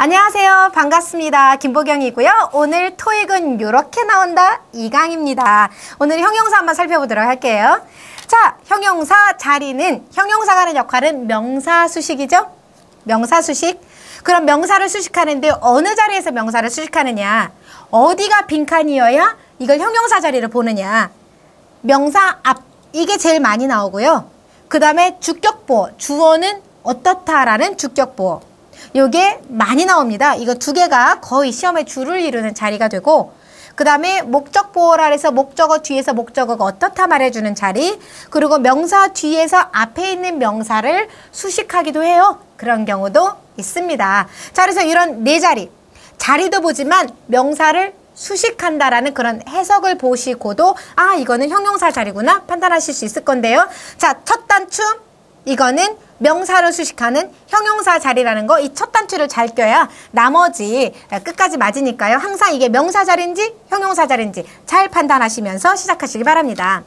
안녕하세요. 반갑습니다. 김보경이고요. 오늘 토익은 이렇게 나온다 2강입니다. 오늘 형용사 한번 살펴보도록 할게요. 자, 형용사 자리는 형용사가 하는 역할은 명사 수식이죠? 명사 수식. 그럼 명사를 수식하는데 어느 자리에서 명사를 수식하느냐? 어디가 빈칸이어야 이걸 형용사 자리를 보느냐? 명사 앞, 이게 제일 많이 나오고요. 그 다음에 주격보어, 주어는 어떻다라는 주격보어. 요게 많이 나옵니다. 이거 두 개가 거의 시험의 주를 이루는 자리가 되고, 그 다음에 목적보어라 해서 목적어 뒤에서 목적어가 어떻다 말해주는 자리, 그리고 명사 뒤에서 앞에 있는 명사를 수식하기도 해요. 그런 경우도 있습니다. 자, 그래서 이런 네 자리, 자리도 보지만 명사를 수식한다라는 그런 해석을 보시고도 아, 이거는 형용사 자리구나 판단하실 수 있을 건데요. 자, 첫 단추, 이거는 명사를 수식하는 형용사 자리라는 거, 이 첫 단추를 잘 껴야 나머지 끝까지 맞으니까요. 항상 이게 명사 자리인지 형용사 자리인지 잘 판단하시면서 시작하시기 바랍니다.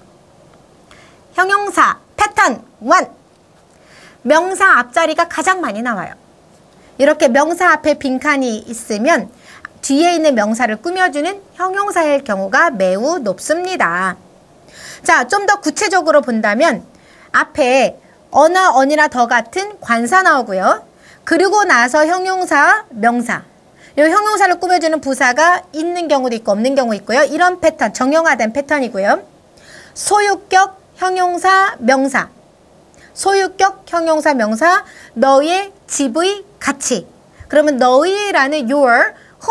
형용사 패턴 1. 명사 앞자리가 가장 많이 나와요. 이렇게 명사 앞에 빈칸이 있으면 뒤에 있는 명사를 꾸며주는 형용사일 경우가 매우 높습니다. 자, 좀 더 구체적으로 본다면 앞에 어나, 언이나 더 같은 관사 나오고요. 그리고 나서 형용사, 명사. 이 형용사를 꾸며주는 부사가 있는 경우도 있고 없는 경우 있고요. 이런 패턴, 정형화된 패턴이고요. 소유격, 형용사, 명사. 소유격, 형용사, 명사. 너의 집의 가치. 그러면 너희라는 your,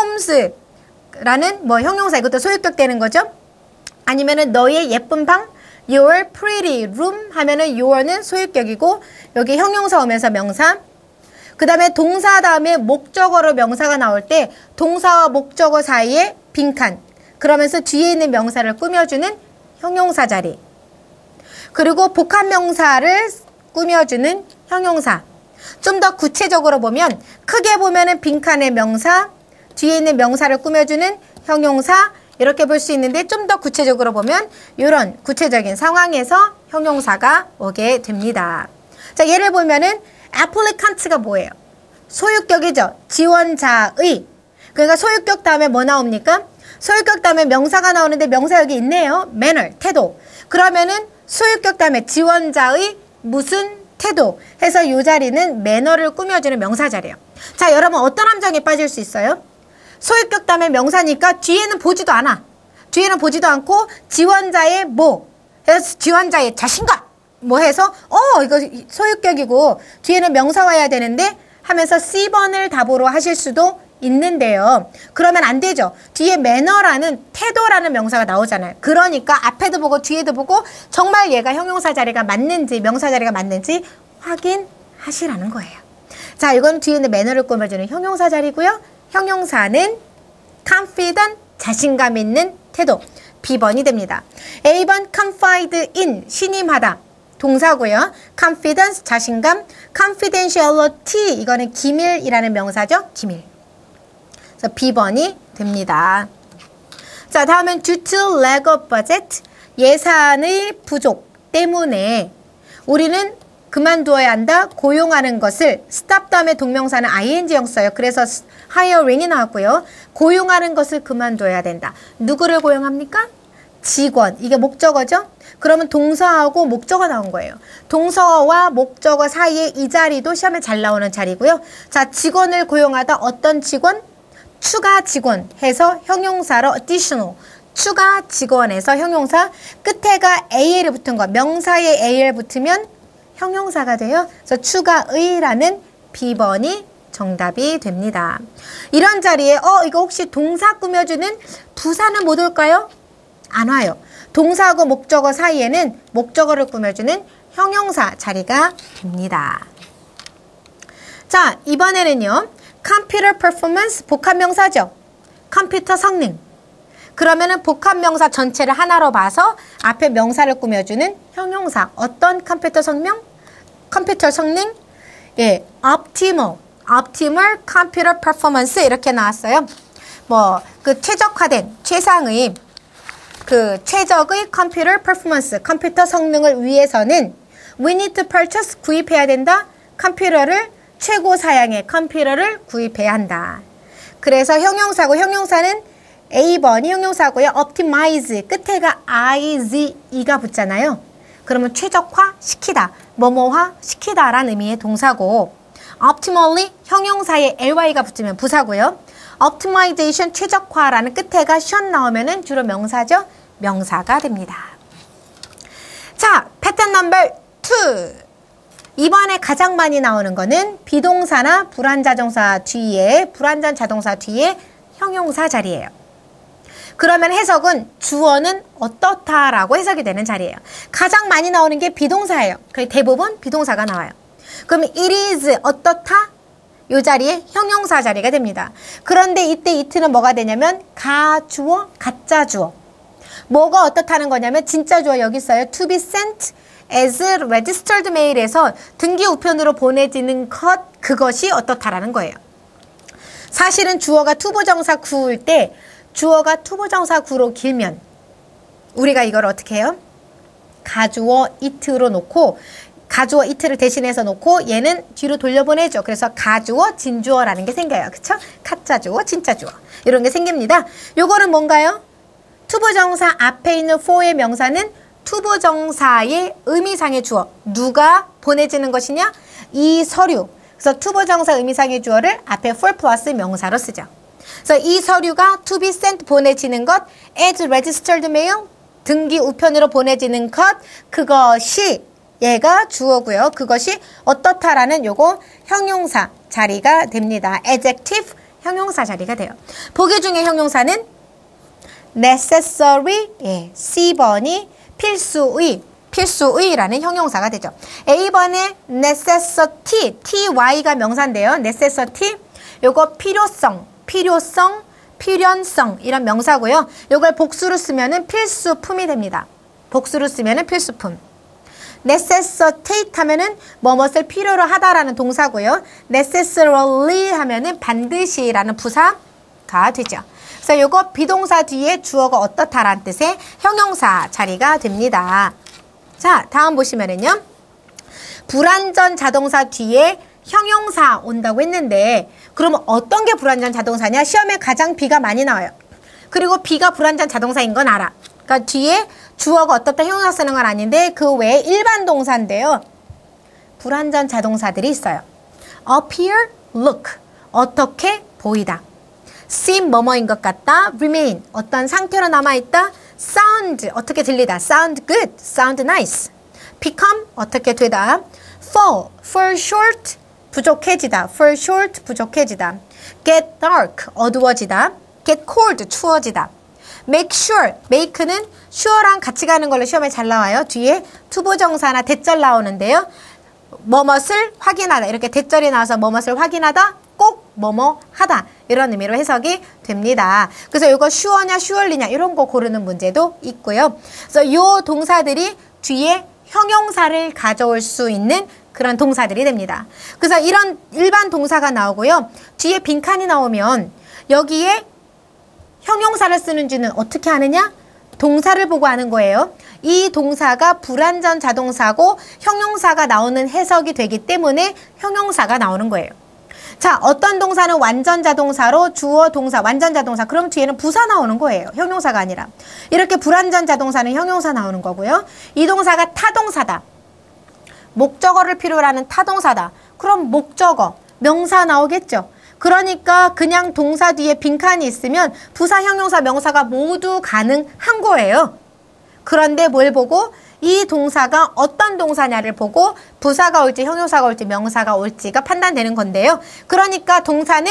homes라는 뭐 형용사, 이것도 소유격 되는 거죠. 아니면은 너의 예쁜 방, your pretty room 하면은 your는 소유격이고, 여기 형용사 오면서 명사. 그 다음에 동사 다음에 목적어로 명사가 나올 때 동사와 목적어 사이에 빈칸. 그러면서 뒤에 있는 명사를 꾸며주는 형용사 자리. 그리고 복합명사를 꾸며주는 형용사. 좀 더 구체적으로 보면 크게 보면은 빈칸의 명사, 뒤에 있는 명사를 꾸며주는 형용사, 이렇게 볼 수 있는데 좀 더 구체적으로 보면 이런 구체적인 상황에서 형용사가 오게 됩니다. 자, 예를 보면은 applicant가 뭐예요? 소유격이죠. 지원자의. 그러니까 소유격 다음에 뭐 나옵니까? 소유격 다음에 명사가 나오는데 명사 여기 있네요. manner, 태도. 그러면은 소유격 다음에 지원자의 무슨 태도 해서 이 자리는 매너를 꾸며주는 명사 자리예요. 자, 여러분 어떤 함정에 빠질 수 있어요? 소유격 다음에 명사니까 뒤에는 보지도 않아. 뒤에는 보지도 않고 지원자의 뭐 해서 지원자의 자신감 뭐 해서 이거 소유격이고 뒤에는 명사 와야 되는데 하면서 C번을 답으로 하실 수도 있는데요. 그러면 안 되죠. 뒤에 매너라는 태도라는 명사가 나오잖아요. 그러니까 앞에도 보고 뒤에도 보고 정말 얘가 형용사 자리가 맞는지 명사 자리가 맞는지 확인하시라는 거예요. 자, 이건 뒤에 있는 매너를 꾸며주는 형용사 자리고요. 형용사는 confident, 자신감 있는 태도, B번이 됩니다. A번 confide in, 신임하다, 동사고요. confidence, 자신감, confidentiality, 이거는 기밀이라는 명사죠. 기밀. 그래서 B번이 됩니다. 자, 다음은 due to lack of budget, 예산의 부족 때문에 우리는 그만두어야 한다. 고용하는 것을 stop 다음에 동명사는 ing형 써요. 그래서 hiring이 나왔고요. 고용하는 것을 그만둬야 된다. 누구를 고용합니까? 직원. 이게 목적어죠? 그러면 동사하고 목적어 나온 거예요. 동사와 목적어 사이에 이 자리도 시험에 잘 나오는 자리고요. 자, 직원을 고용하다. 어떤 직원? 추가 직원 해서 형용사로 additional. 추가 직원에서 형용사. 끝에가 AL 붙은 거. 명사에 AL 붙으면 형용사가 돼요. 그래서 추가의라는 B번이 정답이 됩니다. 이런 자리에 이거 혹시 동사 꾸며주는 부사는 못 올까요? 안 와요. 동사하고 목적어 사이에는 목적어를 꾸며주는 형용사 자리가 됩니다. 자, 이번에는요. computer performance 복합명사죠. 컴퓨터 성능. 그러면은 복합명사 전체를 하나로 봐서 앞에 명사를 꾸며주는 형용사. 어떤 컴퓨터 성능? 컴퓨터 성능? 예, optimal computer performance 이렇게 나왔어요. 뭐 그 최적화된 최상의 그 최적의 컴퓨터 performance 컴퓨터 성능을 위해서는 we need to purchase 구입해야 된다. 컴퓨터를 최고 사양의 컴퓨터를 구입해야 한다. 그래서 형용사고 형용사는 A번이 형용사고요. optimize 끝에가 IZE가 붙잖아요. 그러면 최적화 시키다, 뭐뭐화 시키다 라는 의미의 동사고 optimally 형용사에 ly가 붙으면 부사고요. optimization 최적화라는 끝에가 should 나오면은 주로 명사죠. 명사가 됩니다. 자, 패턴 넘버 2. 이번에 가장 많이 나오는 거는 비동사나 불완전자동사 뒤에 불완전자동사 뒤에 형용사 자리예요. 그러면 해석은 주어는 어떻다라고 해석이 되는 자리예요. 가장 많이 나오는 게 비동사예요. 거의 대부분 비동사가 나와요. 그러면 it is 어떻다? 이 자리에 형용사 자리가 됩니다. 그런데 이때 it는 뭐가 되냐면 가주어, 가짜 주어. 뭐가 어떻다는 거냐면 진짜 주어 여기 있어요. to be sent as registered mail에서 등기 우편으로 보내지는 것, 그것이 어떻다라는 거예요. 사실은 주어가 투부정사 구일 때 주어가 투부정사 구로 길면 우리가 이걸 어떻게 해요? 가주어 it로 놓고 가주어 it를 대신해서 놓고 얘는 뒤로 돌려보내죠. 그래서 가주어, 진주어라는 게 생겨요. 그쵸? 가짜주어, 진짜주어 이런 게 생깁니다. 요거는 뭔가요? 투부정사 앞에 있는 for의 명사는 투부정사의 의미상의 주어. 누가 보내지는 것이냐? 이 서류. 그래서 투부정사 의미상의 주어를 앞에 for 플러스 명사로 쓰죠. 그래서 이 서류가 to be sent 보내지는 것, as registered mail 등기 우편으로 보내지는 것, 그것이 얘가 주어고요. 그것이 어떻다라는 요거 형용사 자리가 됩니다. adjective 형용사 자리가 돼요. 보기 중에 형용사는 necessary, 예, C번이 필수의라는 형용사가 되죠. A번에 necessity, ty가 명사인데요. necessity, 요거 필요성, 필연성 이런 명사고요. 요걸 복수로 쓰면은 필수품이 됩니다. 복수로 쓰면은 필수품. necessitate 하면은 뭐뭇을 필요로 하다라는 동사고요. necessarily 하면은 반드시라는 부사가 되죠. 그래서 요거 비동사 뒤에 주어가 어떻다라는 뜻의 형용사 자리가 됩니다. 자, 다음 보시면은요. 불완전 자동사 뒤에 형용사 온다고 했는데 그러면 어떤 게 불완전 자동사냐? 시험에 가장 B가 많이 나와요. 그리고 B가 불완전 자동사인 건 알아. 그러니까 뒤에 주어가 어떻다 형용사 쓰는 건 아닌데 그 외에 일반 동사인데요. 불완전 자동사들이 있어요. appear, look, 어떻게 보이다. seem, 뭐뭐인 것 같다. remain, 어떤 상태로 남아있다. sound, 어떻게 들리다. sound good, sound nice. become, 어떻게 되다. fall short, 부족해지다. fall short, 부족해지다. get dark, 어두워지다. get cold, 추워지다. make sure, make는 sure랑 같이 가는 걸로 시험에 잘 나와요. 뒤에 투부정사나 대절 나오는데요. 뭐뭇을 확인하다. 이렇게 대절이 나와서 뭐뭇을 확인하다. 꼭 뭐뭐 하다. 이런 의미로 해석이 됩니다. 그래서 이거 sure냐 surely냐 이런 거 고르는 문제도 있고요. 그래서 이 동사들이 뒤에 형용사를 가져올 수 있는 그런 동사들이 됩니다. 그래서 이런 일반 동사가 나오고요. 뒤에 빈칸이 나오면 여기에 형용사를 쓰는지는 어떻게 하느냐? 동사를 보고 하는 거예요. 이 동사가 불완전 자동사고 형용사가 나오는 해석이 되기 때문에 형용사가 나오는 거예요. 자, 어떤 동사는 완전 자동사로 주어 동사, 완전 자동사. 그럼 뒤에는 부사 나오는 거예요. 형용사가 아니라. 이렇게 불완전 자동사는 형용사 나오는 거고요. 이 동사가 타동사다. 목적어를 필요로 하는 타동사다. 그럼 목적어, 명사 나오겠죠. 그러니까 그냥 동사 뒤에 빈칸이 있으면 부사, 형용사, 명사가 모두 가능한 거예요. 그런데 뭘 보고? 이 동사가 어떤 동사냐를 보고 부사가 올지 형용사가 올지 명사가 올지가 판단되는 건데요. 그러니까 동사는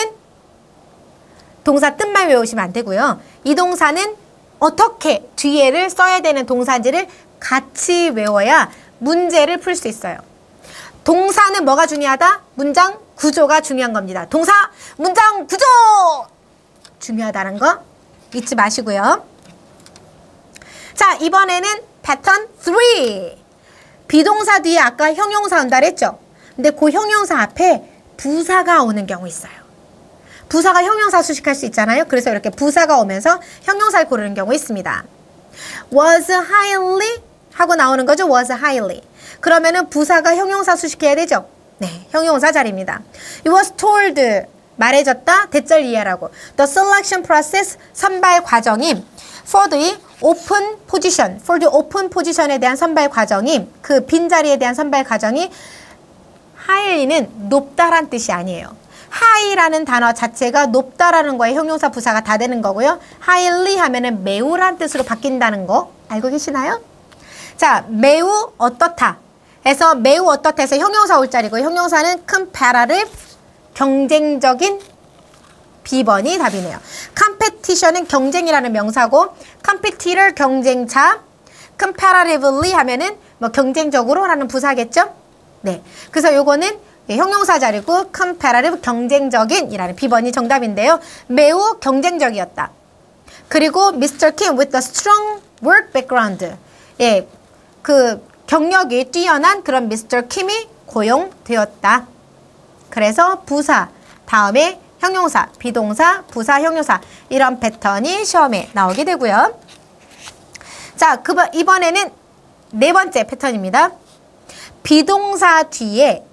동사 뜻만 외우시면 안 되고요. 이 동사는 어떻게 뒤에를 써야 되는 동사인지를 같이 외워야 문제를 풀 수 있어요. 동사는 뭐가 중요하다? 문장 구조가 중요한 겁니다. 동사, 문장 구조! 중요하다는 거 잊지 마시고요. 자, 이번에는 패턴 3. 비동사 뒤에 아까 형용사 온다 그랬죠? 근데 그 형용사 앞에 부사가 오는 경우 있어요. 부사가 형용사 수식할 수 있잖아요. 그래서 이렇게 부사가 오면서 형용사를 고르는 경우 있습니다. was highly 하고 나오는 거죠. was highly. 그러면은 부사가 형용사 수식해야 되죠. 네, 형용사 자리입니다. It was told, 말해줬다, 대절 이해하라고. The selection process, 선발 과정이 for the open position에 대한 선발 과정이, 그 빈자리에 대한 선발 과정이 highly는 높다란 뜻이 아니에요. high라는 단어 자체가 높다라는 거에 형용사 부사가 다 되는 거고요. highly 하면은 매우란 뜻으로 바뀐다는 거 알고 계시나요? 자, 매우 어떻다 해서 매우 어떻다 해서 형용사 올 자리고, 형용사는 comparative, 경쟁적인, B번이 답이네요. competition은 경쟁이라는 명사고, competitor 경쟁자, comparatively 하면은 뭐 경쟁적으로 라는 부사겠죠? 네. 그래서 요거는 형용사 자리고 comparative 경쟁적인 이라는 B번이 정답인데요. 매우 경쟁적이었다. 그리고 Mr. Kim with a strong work background. 예. 그 경력이 뛰어난 그런 Mr. Kim이 고용되었다. 그래서 부사 다음에 형용사, 비동사, 부사, 형용사 이런 패턴이 시험에 나오게 되고요. 자, 이번에는 네 번째 패턴입니다. 비동사 뒤에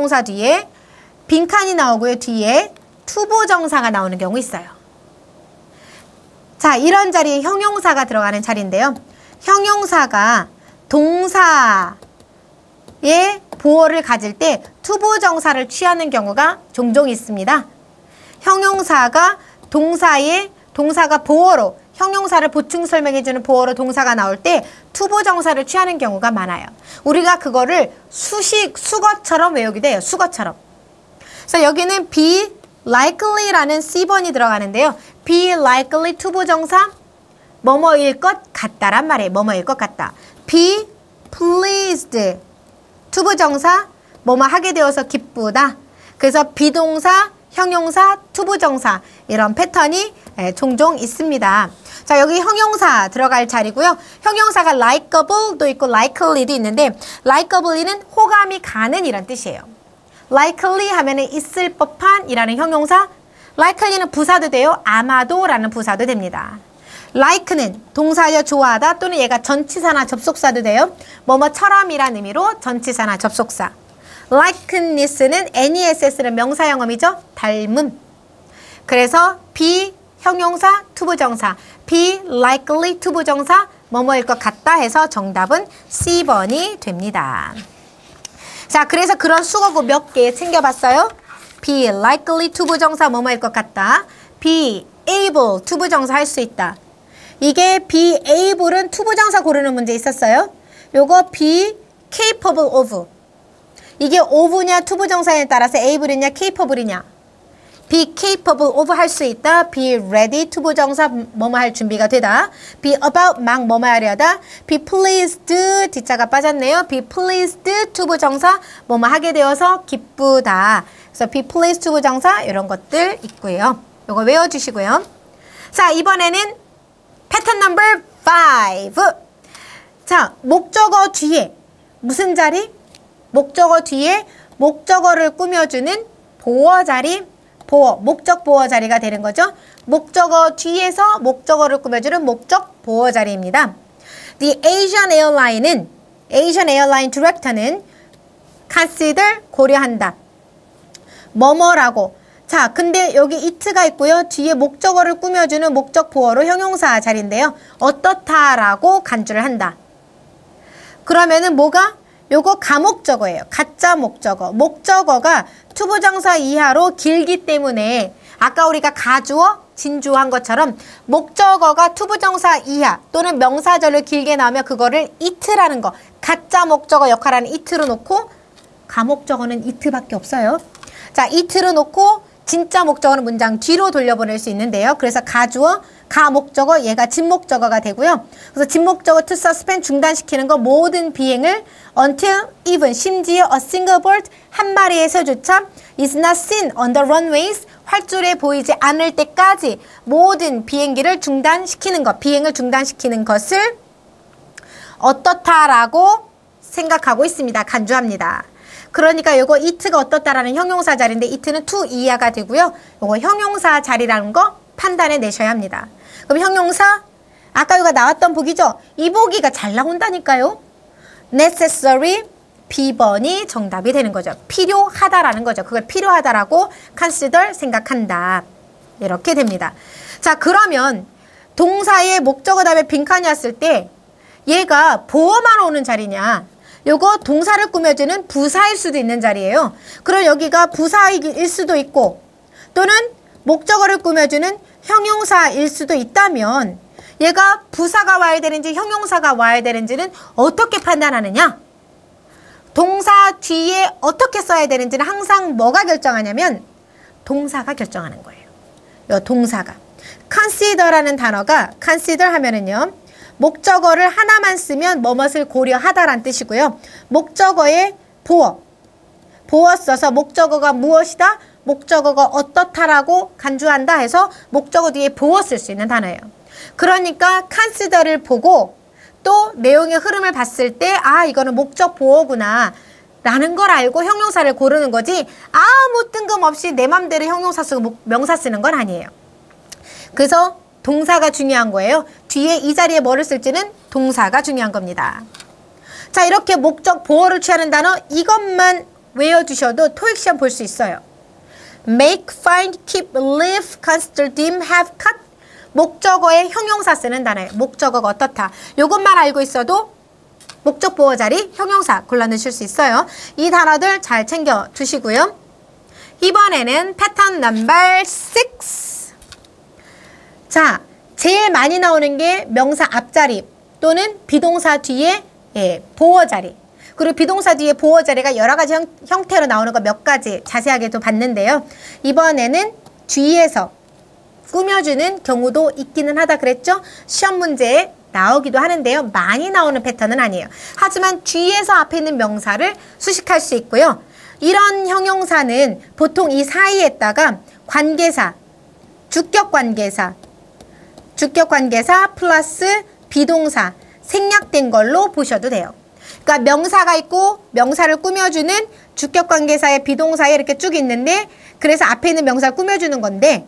빈칸이 나오고요. 뒤에 투부정사가 나오는 경우 있어요. 자, 이런 자리에 형용사가 들어가는 자리인데요. 형용사가 동사의 보어를 가질 때 투부정사를 취하는 경우가 종종 있습니다. 형용사가 동사가 보어로, 형용사를 보충 설명해주는 보어로 동사가 나올 때 투부정사를 취하는 경우가 많아요. 우리가 그거를 수거처럼 외우게 돼요. 수거처럼. 그래서 여기는 be likely라는 C번이 들어가는데요. be likely 투부정사 뭐뭐일 것 같다란 말이에요. 뭐뭐일 것 같다. be pleased 투부정사 뭐뭐 하게 되어서 기쁘다. 그래서 비동사, 형용사, 투부정사 이런 패턴이 종종 있습니다. 자, 여기 형용사 들어갈 자리고요. 형용사가 likeable도 있고 likely도 있는데 likeable는 호감이 가는 이란 뜻이에요. likely 하면은 있을 법한 이라는 형용사, likely는 부사도 돼요. 아마도라는 부사도 됩니다. like는 동사여 좋아하다 또는 얘가 전치사나 접속사도 돼요. 뭐뭐처럼이라는 의미로 전치사나 접속사. likeness는 ness는 명사형음이죠. 닮음. 그래서 be 형용사 투부정사, be likely 투부정사 뭐뭐일 것 같다 해서 정답은 C번이 됩니다. 자, 그래서 그런 수거구 몇 개 챙겨봤어요. be likely 투부정사 뭐뭐일 것 같다. be able 투부정사 할 수 있다. 이게 be able은 투부정사 고르는 문제 있었어요. 요거 be capable of. 이게 of냐 투부정사에 따라서 able이냐 capable이냐. be capable of 할 수 있다. be ready 투부정사 뭐뭐 할 준비가 되다. be about 막 뭐뭐 하려다. be pleased 뒷자가 빠졌네요. be pleased 투부정사 뭐뭐 하게 되어서 기쁘다. 그래서 be pleased 투부정사 이런 것들 있고요. 요거 외워주시고요. 자, 이번에는 패턴 넘버 5. 자, 목적어 뒤에 무슨 자리? 목적어 뒤에 목적어를 꾸며주는 보어 자리, 보어, 목적 보어 자리가 되는 거죠. 목적어 뒤에서 목적어를 꾸며주는 목적 보어 자리입니다. The Asian Airline Director는 consider, 고려한다. 뭐뭐라고. 자, 근데 여기 it가 있고요. 뒤에 목적어를 꾸며주는 목적 보어로 형용사 자리인데요. 어떻다라고 간주를 한다. 그러면은 뭐가? 요거 가목적어예요. 가짜 목적어. 목적어가 투부정사 이하로 길기 때문에 아까 우리가 가주어, 진주어 한 것처럼 목적어가 투부정사 이하 또는 명사절로 길게 나오면 그거를 it라는 거, 가짜 목적어 역할하는 it로 놓고 가목적어는 it밖에 없어요. 자, it로 놓고 진짜 목적어는 문장 뒤로 돌려보낼 수 있는데요. 그래서 가주어, 가목적어, 얘가 진목적어가 되고요. 그래서 진목적어 to suspend 중단시키는 거 모든 비행을 until even 심지어 a single bird 한 마리의 새조차 is not seen on the runways 활주로에 보이지 않을 때까지 모든 비행기를 중단시키는 것, 비행을 중단시키는 것을 어떻다라고 생각하고 있습니다. 간주합니다. 그러니까 요거 it가 어떻다라는 형용사 자리인데 it는 to 이하가 되고요. 요거 형용사 자리라는 거 판단해 내셔야 합니다. 그럼 형용사 아까 이거 나왔던 보기죠? 이 보기가 잘 나온다니까요. necessary, B번이 정답이 되는 거죠. 필요하다라는 거죠. 그걸 필요하다라고 consider 생각한다. 이렇게 됩니다. 자, 그러면 동사의 목적어 다음에 빈칸이 왔을 때 얘가 보어만 오는 자리냐, 요거 동사를 꾸며주는 부사일 수도 있는 자리예요. 그럼 여기가 부사일 수도 있고 또는 목적어를 꾸며주는 형용사일 수도 있다면 얘가 부사가 와야 되는지 형용사가 와야 되는지는 어떻게 판단하느냐? 동사 뒤에 어떻게 써야 되는지는 항상 뭐가 결정하냐면 동사가 결정하는 거예요. 요 동사가. consider라는 단어가 consider 하면은요, 목적어를 하나만 쓰면 뭐뭇을 고려하다란 뜻이고요. 목적어에 보어 써서 목적어가 무엇이다? 목적어가 어떻다라고 간주한다 해서 목적어 뒤에 보어 쓸 수 있는 단어예요. 그러니까 consider를 보고 또 내용의 흐름을 봤을 때 아, 이거는 목적 보어구나 라는 걸 알고 형용사를 고르는 거지 아무 뜬금없이 내 맘대로 형용사 쓰고 명사 쓰는 건 아니에요. 그래서 동사가 중요한 거예요. 뒤에 이 자리에 뭐를 쓸지는 동사가 중요한 겁니다. 자, 이렇게 목적 보어를 취하는 단어 이것만 외워주셔도 토익 시험 볼 수 있어요. make, find, keep, live, consider, deem, have, cut. 목적어에 형용사 쓰는 단어예요. 목적어가 어떻다. 이것만 알고 있어도 목적 보어 자리 형용사 골라내실 수 있어요. 이 단어들 잘 챙겨 두시고요. 이번에는 패턴 넘버 6. 자, 제일 많이 나오는 게 명사 앞자리 또는 비동사 뒤에 보어 자리. 그리고 비동사 뒤에 보어 자리가 여러 가지 형태로 나오는 거 몇 가지 자세하게 또 봤는데요. 이번에는 뒤에서 꾸며주는 경우도 있기는 하다 그랬죠? 시험 문제에 나오기도 하는데요. 많이 나오는 패턴은 아니에요. 하지만 뒤에서 앞에 있는 명사를 수식할 수 있고요. 이런 형용사는 보통 이 사이에다가 관계사, 주격관계사 플러스 비동사 생략된 걸로 보셔도 돼요. 그러니까 명사가 있고 명사를 꾸며주는 주격관계사의 비동사에 이렇게 쭉 있는데 그래서 앞에 있는 명사를 꾸며주는 건데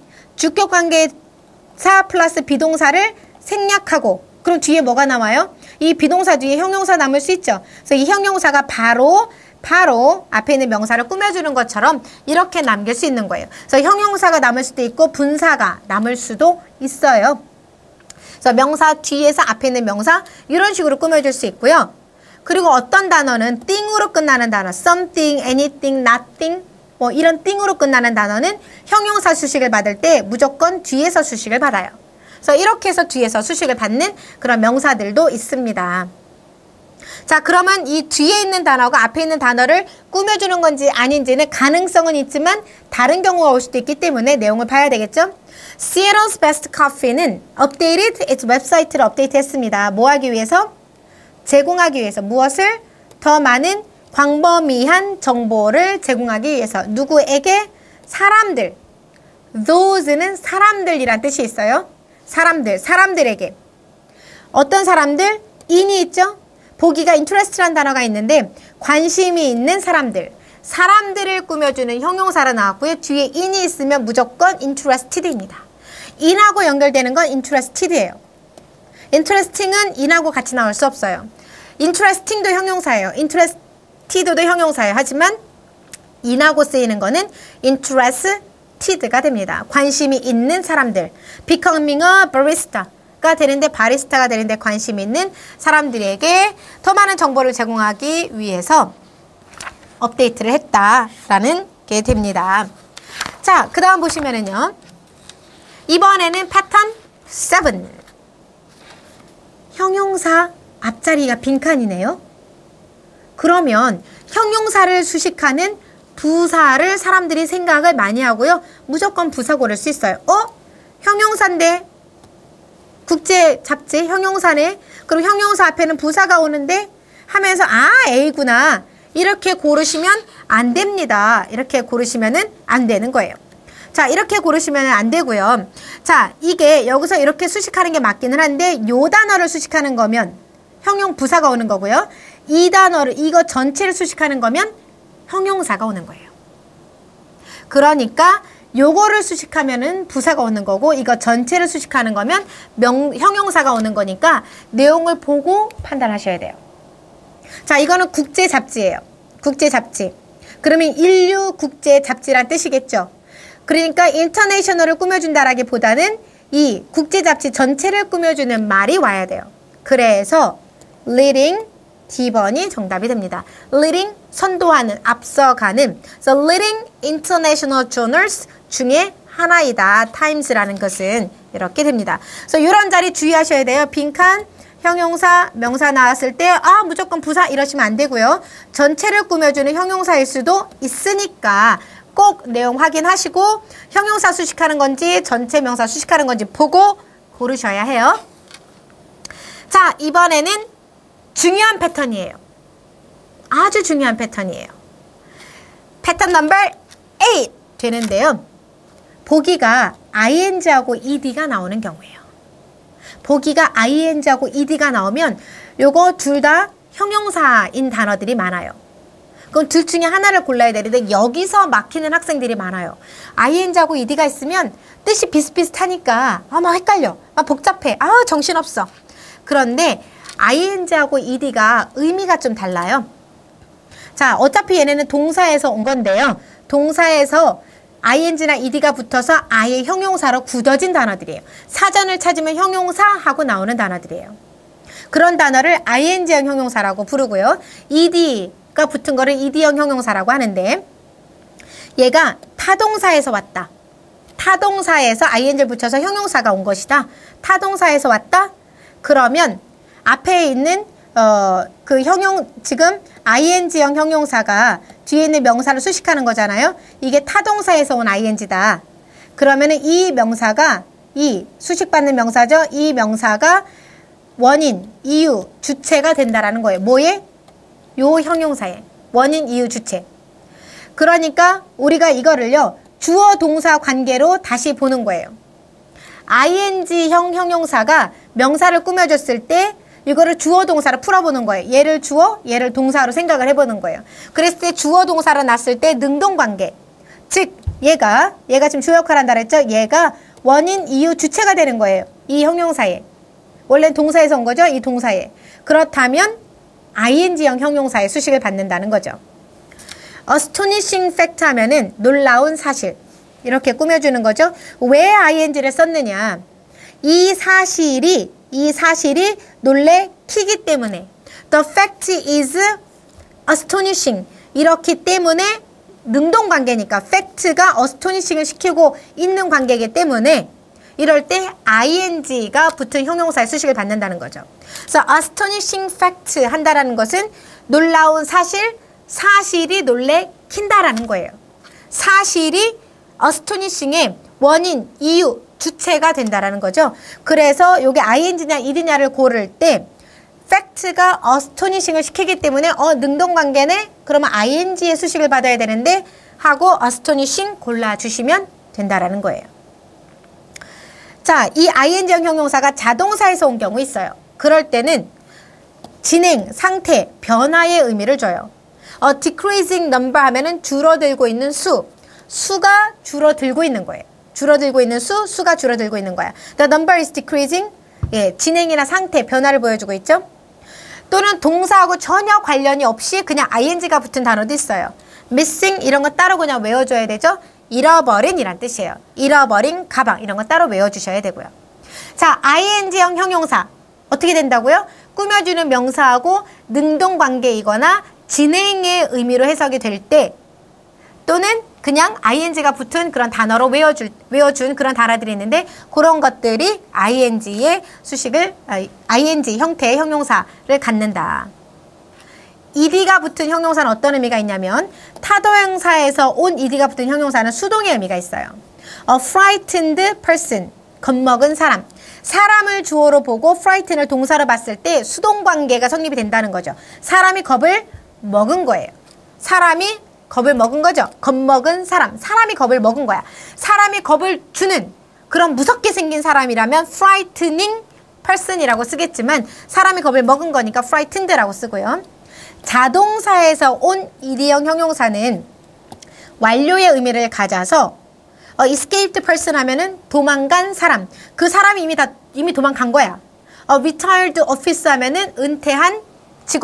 주격관계사 플러스 비동사를 생략하고 그럼 뒤에 뭐가 나와요? 이 비동사 뒤에 형용사 남을 수 있죠. 그래서 이 형용사가 바로 앞에 있는 명사를 꾸며주는 것처럼 이렇게 남길 수 있는 거예요. 그래서 형용사가 남을 수도 있고 분사가 남을 수도 있어요. 그래서 명사 뒤에서 앞에 있는 명사 이런 식으로 꾸며줄 수 있고요. 그리고 어떤 단어는 thing으로 끝나는 단어, something, anything, nothing 뭐 이런 thing으로 끝나는 단어는 형용사 수식을 받을 때 무조건 뒤에서 수식을 받아요. 그래서 이렇게 해서 뒤에서 수식을 받는 그런 명사들도 있습니다. 자, 그러면 이 뒤에 있는 단어가 앞에 있는 단어를 꾸며주는 건지 아닌지는 가능성은 있지만 다른 경우가 올 수도 있기 때문에 내용을 봐야 되겠죠? Seattle's Best Coffee는 updated its 웹사이트를 업데이트했습니다. 뭐 하기 위해서? 제공하기 위해서. 무엇을? 더 많은 광범위한 정보를 제공하기 위해서. 누구에게? 사람들. Those는 사람들이란 뜻이 있어요. 사람들에게. 어떤 사람들? in이 있죠? 보기가 interest란 단어가 있는데 관심이 있는 사람들. 사람들을 꾸며주는 형용사로 나왔고요. 뒤에 in이 있으면 무조건 interested입니다. in하고 연결되는 건 interested예요. interesting은 in하고 같이 나올 수 없어요. interesting도 형용사예요. interested도 형용사예요. 하지만 in하고 쓰이는 거는 interested가 됩니다. 관심이 있는 사람들. becoming a barista가 되는데 바리스타가 되는데 관심 있는 사람들에게 더 많은 정보를 제공하기 위해서 업데이트를 했다라는 게 됩니다. 자, 그 다음 보시면은요. 이번에는 패턴 7. 형용사 앞자리가 빈칸이네요. 그러면 형용사를 수식하는 부사를 사람들이 생각을 많이 하고요. 무조건 부사 고를 수 있어요. 형용사인데 국제 잡지 형용사네. 그럼 형용사 앞에는 부사가 오는데 하면서 A구나. 이렇게 고르시면 안 됩니다. 이렇게 고르시면은 안 되는 거예요. 자, 이렇게 고르시면 안 되고요. 자, 이게 여기서 이렇게 수식하는 게 맞기는 한데 요 단어를 수식하는 거면 형용 부사가 오는 거고요. 이 단어를 이거 전체를 수식하는 거면 형용사가 오는 거예요. 그러니까 요거를 수식하면은 부사가 오는 거고 이거 전체를 수식하는 거면 형용사가 오는 거니까 내용을 보고 판단하셔야 돼요. 자, 이거는 국제 잡지예요. 국제 잡지. 그러면 인류 국제 잡지란 뜻이겠죠. 그러니까 인터내셔널을 꾸며준다라기보다는 이 국제 잡지 전체를 꾸며주는 말이 와야 돼요. 그래서 leading D번이 정답이 됩니다. leading 선도하는, 앞서가는. So leading international journals 중에 하나이다. times라는 것은 이렇게 됩니다. 그래서 이런 자리 주의하셔야 돼요. 빈칸, 형용사, 명사 나왔을 때 무조건 부사 이러시면 안 되고요. 전체를 꾸며주는 형용사일 수도 있으니까 꼭 내용 확인하시고 형용사 수식하는 건지 전체 명사 수식하는 건지 보고 고르셔야 해요. 자, 이번에는 중요한 패턴이에요. 아주 중요한 패턴이에요. 패턴 넘버 8 되는데요. 보기가 ing하고 ed가 나오는 경우예요. 보기가 ing하고 ed가 나오면 요거 둘 다 형용사인 단어들이 많아요. 그럼 둘 중에 하나를 골라야 되는데 여기서 막히는 학생들이 많아요. ing하고 ed가 있으면 뜻이 비슷비슷하니까 막 헷갈려. 막 복잡해. 정신없어. 그런데 ing하고 ed가 의미가 좀 달라요. 자, 어차피 얘네는 동사에서 온 건데요. 동사에서 ing나 ed가 붙어서 아예 형용사로 굳어진 단어들이에요. 사전을 찾으면 형용사하고 나오는 단어들이에요. 그런 단어를 ing형 형용사라고 부르고요. ed가 붙은 거를 ed형 형용사라고 하는데 얘가 타동사에서 왔다. 타동사에서 ing를 붙여서 형용사가 온 것이다. 타동사에서 왔다? 그러면 앞에 있는 지금 ing형 형용사가 뒤에 있는 명사를 수식하는 거잖아요. 이게 타동사에서 온 ing다. 그러면은 이 명사가, 이 수식받는 명사죠. 이 명사가 원인, 이유, 주체가 된다라는 거예요. 뭐에? 요 형용사에. 원인, 이유, 주체. 그러니까 우리가 이거를요, 주어, 동사 관계로 다시 보는 거예요. ing형 형용사가 명사를 꾸며줬을 때 이거를 주어 동사로 풀어보는 거예요. 얘를 주어, 얘를 동사로 생각을 해보는 거예요. 그랬을 때 주어 동사로 났을 때 능동관계. 즉 얘가 지금 주어 역할을 한다 그랬죠. 얘가 원인, 이유, 주체가 되는 거예요. 이 형용사에. 원래는 동사에서 온 거죠. 이 동사에. 그렇다면 ing형 형용사의 수식을 받는다는 거죠. astonishing fact 하면은 놀라운 사실. 이렇게 꾸며주는 거죠. 왜 ing를 썼느냐. 이 사실이 놀래키기 때문에 the fact is astonishing 이렇기 때문에 능동관계니까 fact가 astonishing을 시키고 있는 관계이기 때문에 이럴 때 ing가 붙은 형용사의 수식을 받는다는 거죠. 그래서 astonishing fact 한다라는 것은 놀라운 사실이 놀래킨다라는 거예요. 사실이 astonishing의 원인, 이유, 주체가 된다라는 거죠. 그래서 요게 ing냐 ed냐를 고를 때 fact가 astonishing을 시키기 때문에 능동관계네? 그러면 ing의 수식을 받아야 되는데 하고 astonishing 골라주시면 된다라는 거예요. 자, 이 ing형 형용사가 자동사에서 온 경우 있어요. 그럴 때는 진행, 상태, 변화의 의미를 줘요. decreasing number 하면은 줄어들고 있는 수가 줄어들고 있는 거예요. 줄어들고 있는 수가 줄어들고 있는 거야. The number is decreasing. 예, 진행이나 상태, 변화를 보여주고 있죠. 또는 동사하고 전혀 관련이 없이 그냥 ing가 붙은 단어도 있어요. missing 이런 거 따로 그냥 외워줘야 되죠. 잃어버린 이란 뜻이에요. 잃어버린 가방 이런 거 따로 외워주셔야 되고요. 자, ing형 형용사 어떻게 된다고요? 꾸며주는 명사하고 능동관계이거나 진행의 의미로 해석이 될 때 또는 그냥 ing가 붙은 그런 단어로 외워준 그런 단어들이 있는데 그런 것들이 ing의 수식을 ing 형태의 형용사를 갖는다. ed가 붙은 형용사는 어떤 의미가 있냐면 타동사에서 온 ed가 붙은 형용사는 수동의 의미가 있어요. A frightened person, 겁먹은 사람. 사람을 주어로 보고 frighten을 동사로 봤을 때 수동관계가 성립이 된다는 거죠. 사람이 겁을 먹은 거예요. 사람이 겁을 먹은 거죠. 겁먹은 사람. 사람이 겁을 먹은 거야. 사람이 겁을 주는 그런 무섭게 생긴 사람이라면 frightening person이라고 쓰겠지만 사람이 겁을 먹은 거니까 frightened라고 쓰고요. 자동사에서 온 ed형 형용사는 완료의 의미를 가져서 escaped person 하면은 도망간 사람. 그 사람이 이미 도망간 거야. retired office 하면은 은퇴한 직원.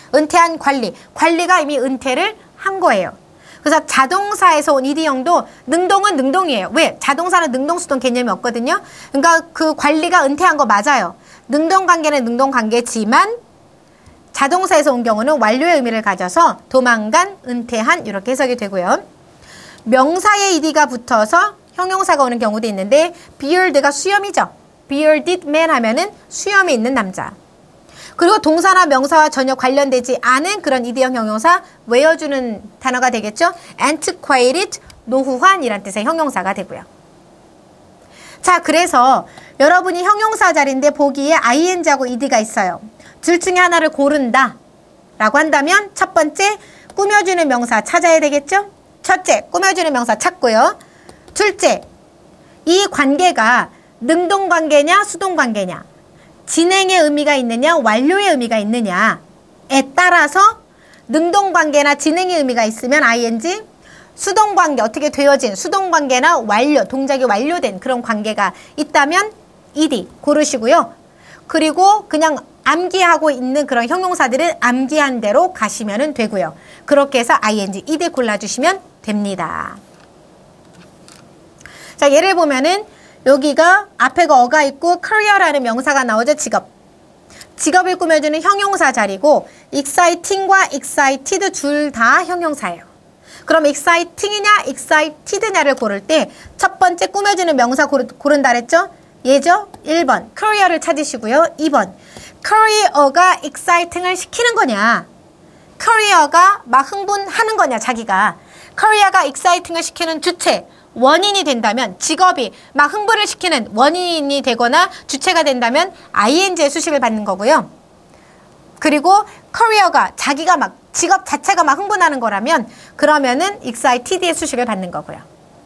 은퇴한 관리. 관리가 이미 은퇴를 한 거예요. 그래서 자동사에서 온 ED형도 능동은 능동이에요. 왜? 자동사는 능동수동 개념이 없거든요. 그러니까 그 관리가 은퇴한 거 맞아요. 능동관계는 능동관계지만 자동사에서 온 경우는 완료의 의미를 가져서 도망간, 은퇴한 이렇게 해석이 되고요. 명사에 ed가 붙어서 형용사가 오는 경우도 있는데 beard가 수염이죠. bearded man 하면은 수염이 있는 남자. 그리고 동사나 명사와 전혀 관련되지 않은 그런 ed형 형용사 외워주는 단어가 되겠죠. antiquated, 노후한이란 뜻의 형용사가 되고요. 자, 그래서 여러분이 형용사 자리인데 보기에 ing하고 ed가 있어요. 둘 중에 하나를 고른다 라고 한다면 첫 번째, 꾸며주는 명사 찾아야 되겠죠. 첫째, 꾸며주는 명사 찾고요. 둘째, 이 관계가 능동관계냐 수동관계냐, 진행의 의미가 있느냐 완료의 의미가 있느냐에 따라서 능동관계나 진행의 의미가 있으면 ing, 수동관계 어떻게 되어진 수동관계나 완료, 동작이 완료된 그런 관계가 있다면 ed 고르시고요. 그리고 그냥 암기하고 있는 그런 형용사들은 암기한 대로 가시면 되고요. 그렇게 해서 ing, ed 골라주시면 됩니다. 자, 예를 보면은 여기가 앞에가 어가 있고 career라는 명사가 나오죠. 직업. 직업을 꾸며주는 형용사 자리고 exciting과 excited 둘 다 형용사예요. 그럼 exciting이냐 excited냐를 고를 때 첫 번째 꾸며주는 명사 고른다 그랬죠? 예죠? 1번 career를 찾으시고요. 2번 career가 exciting을 시키는 거냐, career가 막 흥분하는 거냐, 자기가 career가 exciting을 시키는 주체, 원인이 된다면, 직업이 막 흥분을 시키는 원인이 되거나 주체가 된다면 ing의 수식을 받는 거고요. 그리고 career가 자기가 막 직업 자체가 막 흥분하는 거라면 그러면은 excited의 수식을 받는 거고요.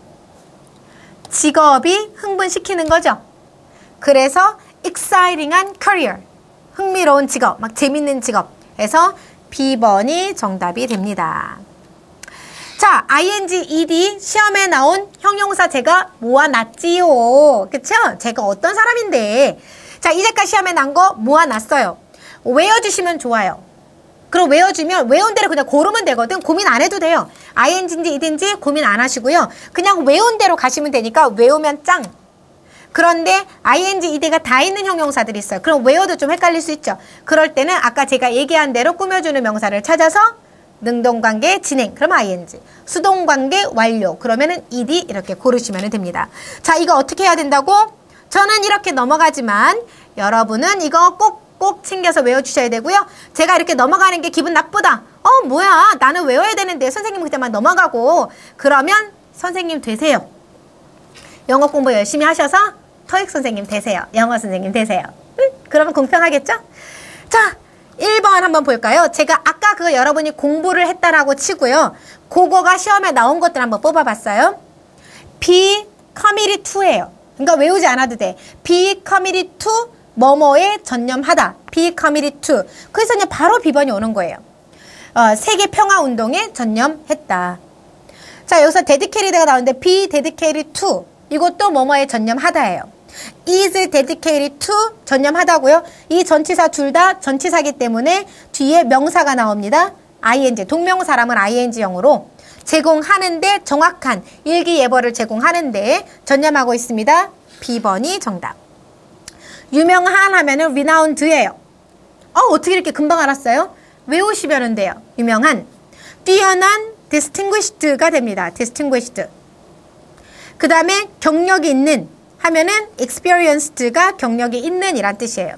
직업이 흥분시키는 거죠. 그래서 exciting한 career, 흥미로운 직업, 막 재밌는 직업에서 B번이 정답이 됩니다. 자, ing, ed 시험에 나온 형용사 제가 모아놨지요. 그쵸? 제가 어떤 사람인데. 자, 이제까지 시험에 난 거 모아놨어요. 외워주시면 좋아요. 그럼 외워주면 외운 대로 그냥 고르면 되거든. 고민 안 해도 돼요. ing인지 ed인지 고민 안 하시고요. 그냥 외운 대로 가시면 되니까 외우면 짱. 그런데 ing, ed가 다 있는 형용사들이 있어요. 그럼 외워도 좀 헷갈릴 수 있죠. 그럴 때는 아까 제가 얘기한 대로 꾸며주는 명사를 찾아서 능동관계 진행, 그럼 ing. 수동관계 완료, 그러면은 ed 이렇게 고르시면 됩니다. 자, 이거 어떻게 해야 된다고? 저는 이렇게 넘어가지만 여러분은 이거 꼭 챙겨서 외워주셔야 되고요. 제가 이렇게 넘어가는 게 기분 나쁘다. 뭐야, 나는 외워야 되는데 선생님 그때만 넘어가고. 그러면 선생님 되세요. 영어 공부 열심히 하셔서 토익 선생님 되세요. 영어 선생님 되세요. 그러면 공평하겠죠? 자, 1번 한번 볼까요? 제가 아까 그거 여러분이 공부를 했다라고 치고요. 그거가 시험에 나온 것들 한번 뽑아봤어요. be committed to예요. 그러니까 외우지 않아도 돼. be committed to 뭐뭐에 전념하다. be committed to. 그래서 그냥 바로 B번이 오는 거예요. 세계 평화 운동에 전념했다. 자, 여기서 dedicated가 나오는데 be dedicated to. 이것도 뭐뭐에 전념하다예요. is dedicated to 전념하다고요. 이 전치사 둘 다 전치사기 때문에 뒤에 명사가 나옵니다. ing, 동명사람은 ing형으로 제공하는데 정확한 일기예보를 제공하는데 전념하고 있습니다. B번이 정답. 유명한 하면은 renowned예요. 어떻게 이렇게 금방 알았어요? 외우시면 돼요. 유명한. 뛰어난 distinguished가 됩니다. distinguished. 그 다음에 경력이 있는 하면은 experienced가 경력이 있는 이란 뜻이에요.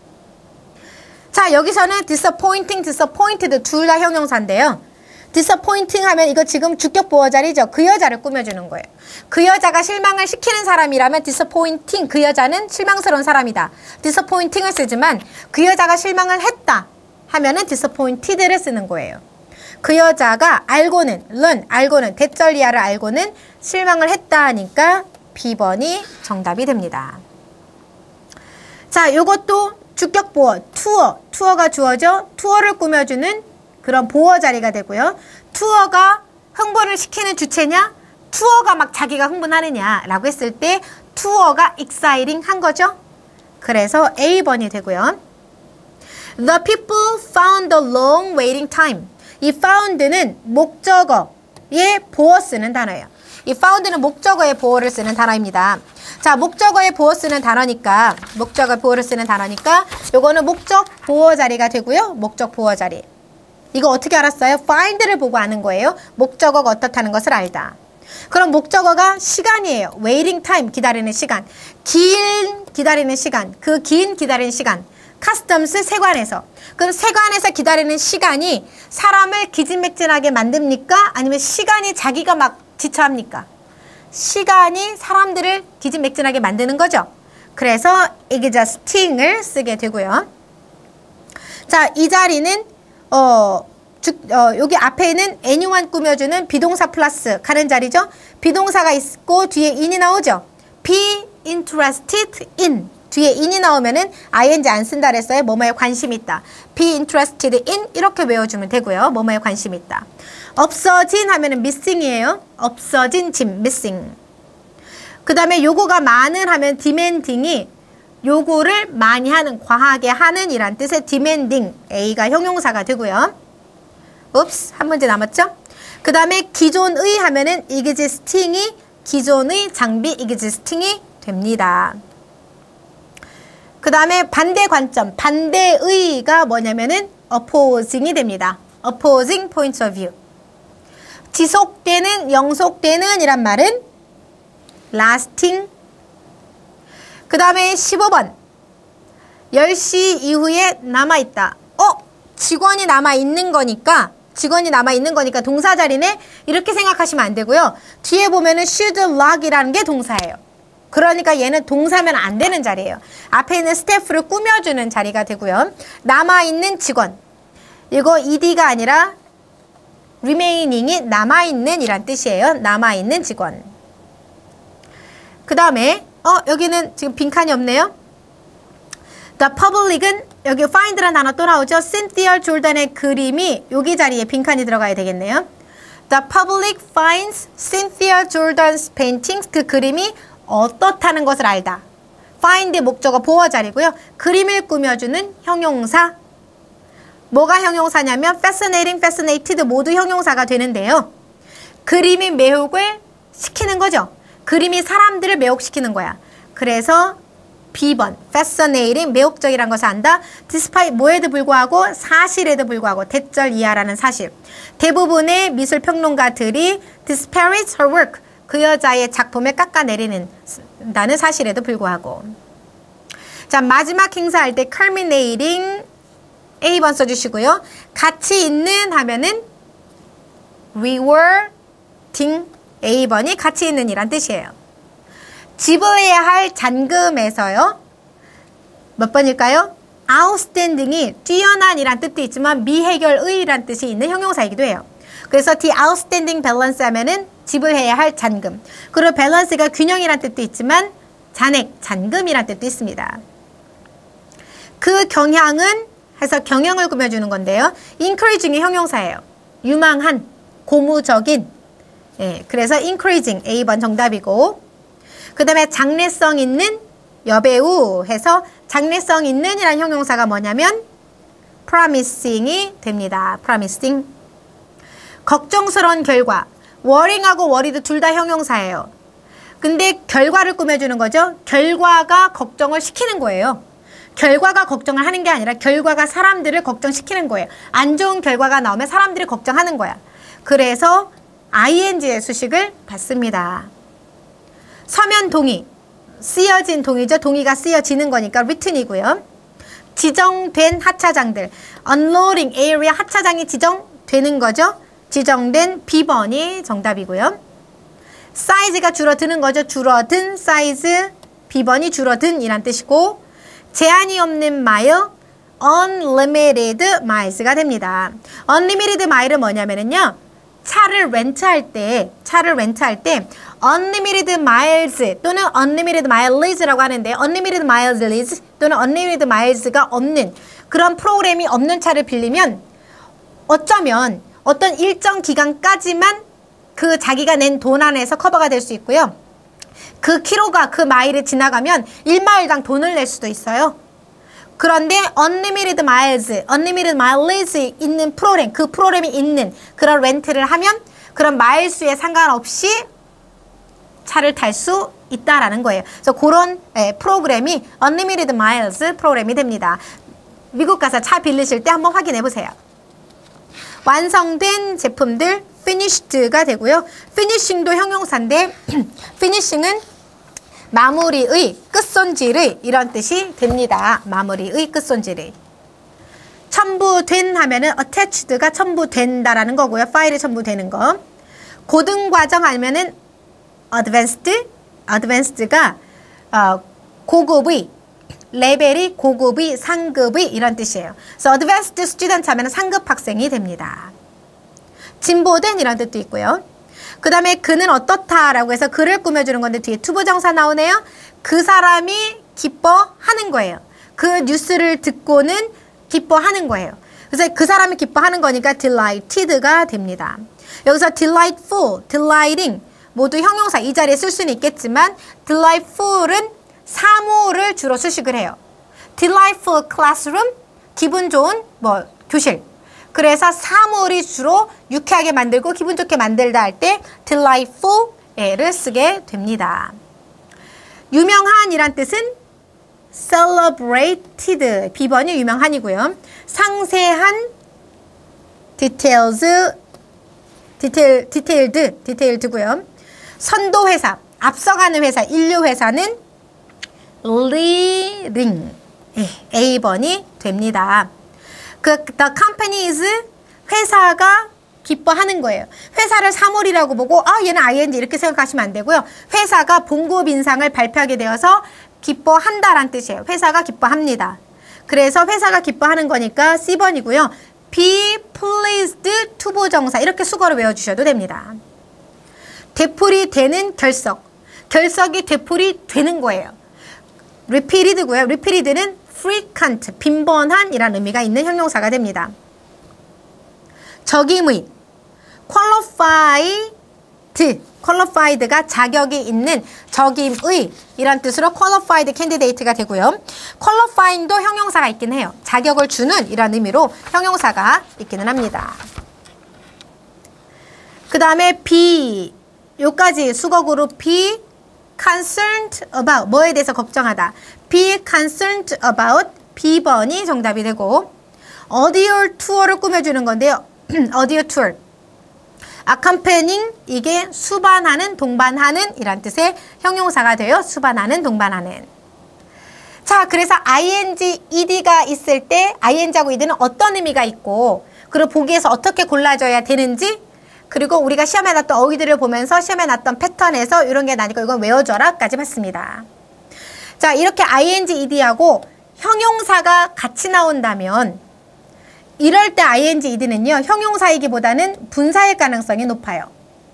자, 여기서는 disappointing, disappointed 둘 다 형용사인데요. disappointing 하면 이거 지금 주격 보어 자리죠. 그 여자를 꾸며주는 거예요. 그 여자가 실망을 시키는 사람이라면 disappointing, 그 여자는 실망스러운 사람이다. disappointing을 쓰지만 그 여자가 실망을 했다 하면은 disappointed를 쓰는 거예요. 그 여자가 알고는, 알고는, 대절리아를 알고는 실망을 했다 하니까 B번이 정답이 됩니다. 자, 요것도 주격 보어, 투어가 주어죠. 투어를 꾸며주는 그런 보어 자리가 되고요. 투어가 흥분을 시키는 주체냐? 투어가 막 자기가 흥분하느냐? 라고 했을 때 투어가 exciting 한 거죠. 그래서 A번이 되고요. The people found the long waiting time. 이 found는 목적어에 보어 쓰는 단어예요. 이 found는 목적어에 보어를 쓰는 단어입니다. 자, 목적어에 보어 쓰는 단어니까, 목적어에 보어를 쓰는 단어니까 요거는 목적 보어 자리가 되고요. 목적 보어 자리. 이거 어떻게 알았어요? find를 보고 아는 거예요. 목적어가 어떻다는 것을 알다. 그럼 목적어가 시간이에요. waiting time, 기다리는 시간. 긴 기다리는 시간. 그 긴 기다리는 시간. customs, 세관에서. 그럼 세관에서 기다리는 시간이 사람을 기진맥진하게 만듭니까? 아니면 시간이 자기가 막 지쳐합니까? 시간이 사람들을 기진맥진하게 만드는 거죠. 그래서 exhausting을 쓰게 되고요. 자, 이 자리는 여기 앞에 있는 anyone 꾸며주는 비동사 플러스 가는 자리죠. 비동사가 있고 뒤에 in이 나오죠. be interested in. 뒤에 in이 나오면은 ing 안 쓴다 그랬어요. 뭐뭐에 관심이 있다. be interested in 이렇게 외워주면 되고요. 뭐뭐에 관심이 있다. 없어진 하면은 missing이에요. 없어진 짐, missing. 그 다음에 요거가 많은 하면 demanding이 요구를 많이 하는, 과하게 하는 이란 뜻의 demanding, A가 형용사가 되고요. 읍스, 한 문제 남았죠? 그 다음에 기존의 하면은 existing이 기존의 장비 existing이 됩니다. 그 다음에 반대 관점, 반대의가 뭐냐면은 opposing이 됩니다. opposing point of view. 지속되는, 영속되는 이란 말은 lasting. 그 다음에 15번. 10시 이후에 남아있다. 직원이 남아있는 거니까, 동사 자리네? 이렇게 생각하시면 안 되고요. 뒤에 보면은 should lock이라는 게 동사예요. 그러니까 얘는 동사면 안 되는 자리예요. 앞에 있는 스태프를 꾸며주는 자리가 되고요. 남아있는 직원. 이거 ed가 아니라 remaining이 남아있는 이란 뜻이에요. 남아있는 직원. 그 다음에 여기는 지금 빈칸이 없네요. The public은 여기 find라는 단어 또 나오죠. Cynthia Jordan의 그림이 여기 자리에 빈칸이 들어가야 되겠네요. The public finds Cynthia Jordan's paintings. 그 그림이 어떻다는 것을 알다. find의 목적어 보어 자리고요. 그림을 꾸며주는 형용사. 뭐가 형용사냐면 fascinating, fascinated 모두 형용사가 되는데요. 그림이 매혹을 시키는 거죠. 그림이 사람들을 매혹시키는 거야. 그래서 B번 fascinating, 매혹적이란 것을 안다. despite 뭐에도 불구하고, 사실에도 불구하고, 대절 이하라는 사실. 대부분의 미술평론가들이 disparage her work, 그 여자의 작품을 깎아내리는 다는 사실에도 불구하고. 자, 마지막 행사할 때 culminating A번 써주시고요. 같이 있는 하면은 rewarding, A번이 같이 있는 이란 뜻이에요. 지불해야 할 잔금에서요. 몇 번일까요? outstanding이 뛰어난 이란 뜻도 있지만 미해결의란 뜻이 있는 형용사이기도 해요. 그래서 the outstanding balance 하면은 지불해야 할 잔금. 그리고 balance가 균형이란 뜻도 있지만 잔액, 잔금이란 뜻도 있습니다. 그 경향은 해서 경향을 꾸며주는 건데요. encouraging이 형용사예요. 유망한, 고무적인. 예, 그래서 encouraging A번 정답이고, 그 다음에 장래성 있는 여배우 해서 장래성 있는 이란 형용사가 뭐냐면 promising이 됩니다. promising. 걱정스러운 결과. worrying하고 worried 둘 다 형용사예요. 근데 결과를 꾸며주는 거죠. 결과가 걱정을 시키는 거예요. 결과가 걱정을 하는 게 아니라 결과가 사람들을 걱정시키는 거예요. 안 좋은 결과가 나오면 사람들이 걱정하는 거야. 그래서 ing의 수식을 받습니다. 서면 동의, 쓰여진 동의죠. 동의가 쓰여지는 거니까 written이고요. 지정된 하차장들, unloading area, 하차장이 지정되는 거죠. 지정된 B번이 정답이고요. 사이즈가 줄어드는 거죠. 줄어든 사이즈, B번이 줄어든 이란 뜻이고, 제한이 없는 마일, unlimited miles가 됩니다. unlimited mile은 뭐냐면요. 차를 렌트할 때 unlimited miles 또는 unlimited mileage라고 하는데, unlimited mileage 또는 unlimited miles가 없는 그런 프로그램이 없는 차를 빌리면 어쩌면 어떤 일정 기간까지만 그 자기가 낸 돈 안에서 커버가 될 수 있고요. 그 키로가 그 마일을 지나가면 1마일당 돈을 낼 수도 있어요. 그런데 unlimited mileage 있는 프로그램, 그 프로그램이 있는 그런 렌트를 하면 그런 마일 수에 상관없이 차를 탈 수 있다라는 거예요. 그래서 그런 프로그램이 unlimited miles 프로그램이 됩니다. 미국 가서 차 빌리실 때 한번 확인해 보세요. 완성된 제품들 finished가 되고요. finishing도 형용사인데 finishing은 마무리의, 끝손질의 이런 뜻이 됩니다. 마무리의, 끝손질의. 첨부된 하면은 attached가 첨부된다라는 거고요. 파일이 첨부되는 거. 고등과정 하면은 advanced가 고급의, 레벨이 고급의, 상급의 이런 뜻이에요. 그래서 advanced student 하면 상급 학생이 됩니다. 진보된 이런 뜻도 있고요. 그 다음에 그는 어떻다라고 해서 그를 꾸며주는 건데 뒤에 투부정사 나오네요. 그 사람이 기뻐하는 거예요. 그 뉴스를 듣고는 기뻐하는 거예요. 그래서 그 사람이 기뻐하는 거니까 delighted가 됩니다. 여기서 delightful, delighting 모두 형용사 이 자리에 쓸 수는 있겠지만 delightful은 사무를 주로 수식을 해요. delightful classroom, 기분 좋은 교실. 그래서 사물이 주로 유쾌하게 만들고 기분 좋게 만들다 할 때 delightful을 쓰게 됩니다. 유명한 이란 뜻은 celebrated, 비번이 유명한이고요. 상세한 detailled고요. 선도회사, 앞서가는 회사, 인류회사는 leading, A번이 됩니다. the company is 회사가 기뻐하는 거예요. 회사를 사물이라고 보고 얘는 ing 이렇게 생각하시면 안 되고요. 회사가 봉급 인상을 발표하게 되어서 기뻐한다란 뜻이에요. 회사가 기뻐합니다. 그래서 회사가 기뻐하는 거니까 C번이고요. be pleased 투부정사 이렇게 수거로 외워주셔도 됩니다. 되풀이 되는 결석. 결석이 되풀이 되는 거예요. repeated고요. repeated는 frequent, 빈번한 이란 의미가 있는 형용사가 됩니다. 적임의, qualified가 자격이 있는 적임의 이란 뜻으로 qualified candidate가 되고요. qualifying도 형용사가 있긴 해요. 자격을 주는 이란 의미로 형용사가 있기는 합니다. 그 다음에 be, 요까지 수거그룹 be concerned about, 뭐에 대해서 걱정하다. be concerned about, B번이 정답이 되고 audio tour를 꾸며주는 건데요. audio tour. accompanying, 이게 수반하는, 동반하는 이란 뜻의 형용사가 돼요. 수반하는, 동반하는. 자, 그래서 ing, ed가 있을 때 ing하고 ed는 어떤 의미가 있고 그리고 보기에서 어떻게 골라줘야 되는지 그리고 우리가 시험에 놨던 어휘들을 보면서 시험에 놨던 패턴에서 이런 게 나니까 이건 외워줘라 까지 봤습니다. 자, 이렇게 ing, ed하고 형용사가 같이 나온다면 이럴 때 ing, ed는요. 형용사이기보다는 분사일 가능성이 높아요.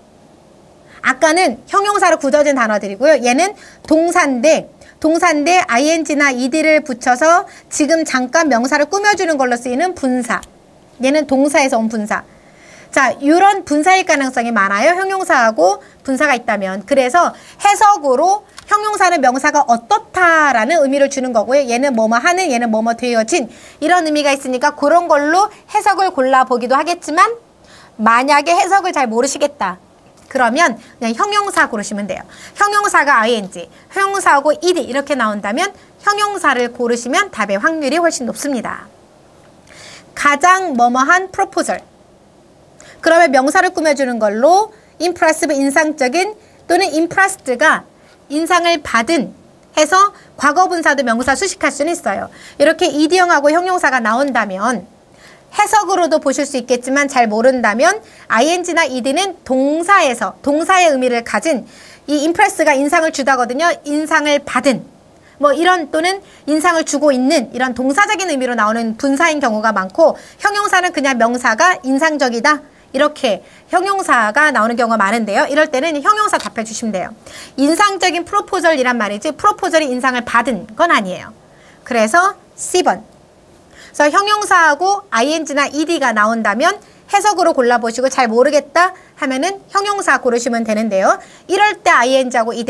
아까는 형용사로 굳어진 단어들이고요. 얘는 동사인데 ing나 ed를 붙여서 지금 잠깐 명사를 꾸며주는 걸로 쓰이는 분사. 얘는 동사에서 온 분사. 자, 이런 분사일 가능성이 많아요. 형용사하고 분사가 있다면. 그래서 해석으로 형용사는 명사가 어떻다라는 의미를 주는 거고요. 얘는 뭐뭐 하는, 얘는 뭐뭐 되어진 이런 의미가 있으니까 그런 걸로 해석을 골라보기도 하겠지만 만약에 해석을 잘 모르시겠다. 그러면 그냥 형용사 고르시면 돼요. 형용사가 ing, 형용사하고 ed 이렇게 나온다면 형용사를 고르시면 답의 확률이 훨씬 높습니다. 가장 뭐뭐한 proposal. 그러면 명사를 꾸며주는 걸로 impressive, 인상적인 또는 impressed가 인상을 받은 해서 과거분사도 명사 수식할 수는 있어요. 이렇게 ed형하고 형용사가 나온다면 해석으로도 보실 수 있겠지만 잘 모른다면 ing나 ed는 동사에서 동사의 의미를 가진 이 impress가 인상을 주다거든요. 인상을 받은 뭐 이런 또는 인상을 주고 있는 이런 동사적인 의미로 나오는 분사인 경우가 많고 형용사는 그냥 명사가 인상적이다. 이렇게 형용사가 나오는 경우가 많은데요. 이럴 때는 형용사 답해 주시면 돼요. 인상적인 프로포절이란 말이지 프로포절이 인상을 받은 건 아니에요. 그래서 C번. 그래서 형용사하고 ing나 ed가 나온다면 해석으로 골라보시고 잘 모르겠다 하면은 형용사 고르시면 되는데요. 이럴 때 ing하고 ed는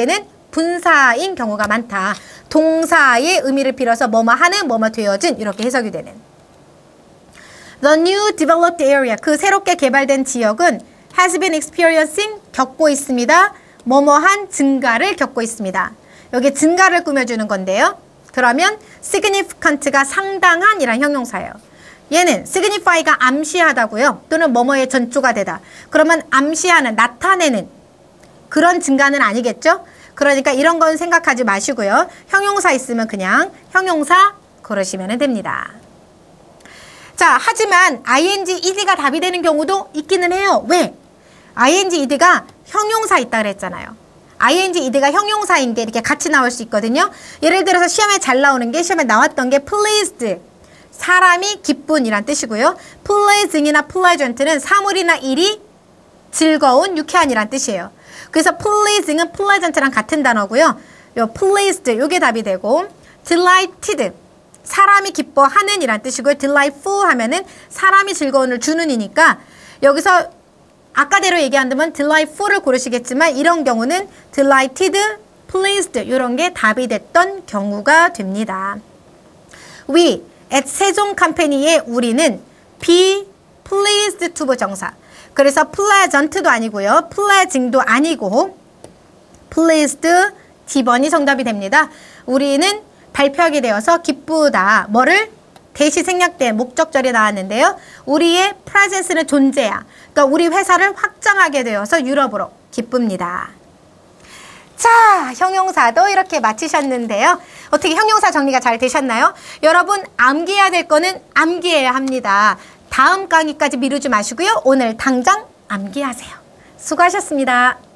분사인 경우가 많다. 동사의 의미를 빌어서 뭐뭐 하는, 뭐뭐 되어진 이렇게 해석이 되는. The new developed area, 그 새롭게 개발된 지역은 has been experiencing, 겪고 있습니다. 뭐뭐한 증가를 겪고 있습니다. 여기 증가를 꾸며주는 건데요. 그러면 significant가 상당한 이란 형용사예요. 얘는 signify가 암시하다고요. 또는 뭐뭐의 전조가 되다. 그러면 암시하는, 나타내는 그런 증가는 아니겠죠? 그러니까 이런 건 생각하지 마시고요. 형용사 있으면 그냥 형용사 고르시면 됩니다. 자, 하지만 ing, ed가 답이 되는 경우도 있기는 해요. 왜? ing, ed가 형용사 있다 그랬잖아요. ing, ed가 형용사인 게 이렇게 같이 나올 수 있거든요. 예를 들어서 시험에 잘 나오는 게, 시험에 나왔던 게 pleased, 사람이 기쁜이란 뜻이고요. pleasing이나 pleasant는 사물이나 일이 즐거운, 유쾌한이란 뜻이에요. 그래서 pleasing은 pleasant랑 같은 단어고요. 요 pleased, 요게 답이 되고, delighted, 사람이 기뻐하는 이란 뜻이고요. delightful 하면은 사람이 즐거움을 주는 이니까 여기서 아까대로 얘기한다면 delightful을 고르시겠지만 이런 경우는 delighted, pleased 이런 게 답이 됐던 경우가 됩니다. We at 세종 컴퍼니의 우리는 be pleased to 부정사. 그래서 pleasant도 아니고요. pleasing도 아니고 pleased D번이 정답이 됩니다. 우리는 발표하게 되어서 기쁘다. 뭐를? 대시 생략된 목적절이 나왔는데요. 우리의 presence는 존재야. 그러니까 우리 회사를 확장하게 되어서 유럽으로 기쁩니다. 자, 형용사도 이렇게 마치셨는데요. 어떻게 형용사 정리가 잘 되셨나요? 여러분 암기해야 될 거는 암기해야 합니다. 다음 강의까지 미루지 마시고요. 오늘 당장 암기하세요. 수고하셨습니다.